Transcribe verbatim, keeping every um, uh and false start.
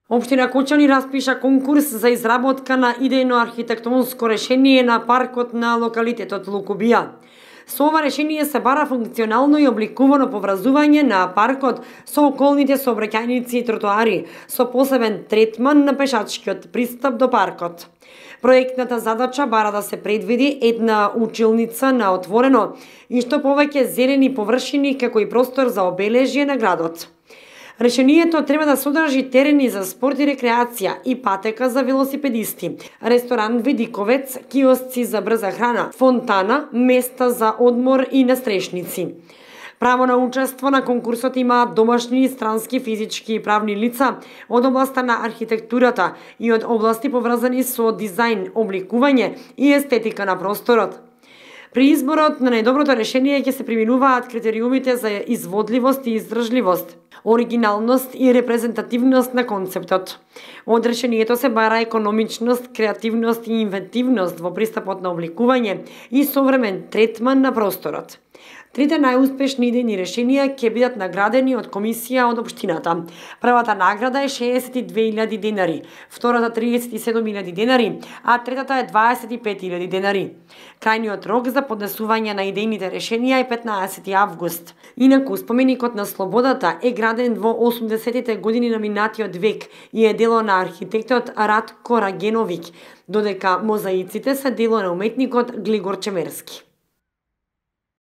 Општина Кочани распиша конкурс за изработка на идејно архитектонско решение на паркот на локалитетот Лукубија. Со ова решение се бара функционално и обликувано поврзување на паркот со околните сообраќајници и тротоари, со посебен третман на пешачкиот пристап до паркот. Проектната задача бара да се предвиди една училница на отворено и што повеќе зелени површини како и простор за обележје на градот. Решението треба да содржи терени за спорт и рекреација и патека за велосипедисти, ресторан видиковец, киосци за брза храна, фонтана, места за одмор и настрешници. Право на учество на конкурсот имаат домашни и странски физички и правни лица од областа на архитектурата и од области поврзани со дизајн, обликување и естетика на просторот. При изборот на најдоброто решение ќе се приминуваат критериумите за изводливост и издржливост, оригиналност и репрезентативност на концептот. Од решението се бара економичност, креативност и инвентивност во пристапот на обликување и современ третман на просторот. Трите најуспешни идејни решенија ќе бидат наградени од комисија од општината. Првата награда е шеесет и две илјади денари, втората триесет и седум илјади денари, а третата е дваесет и пет илјади денари. Крајниот рок за поднесување на идејните решенија е петнаесети август. Инаку, споменикот на слободата е граден во осумдесетите години на минатиот век и е дело на архитектот Радко Рагеновиќ, додека мозаиците се дело на уметникот Глигор Чемерски.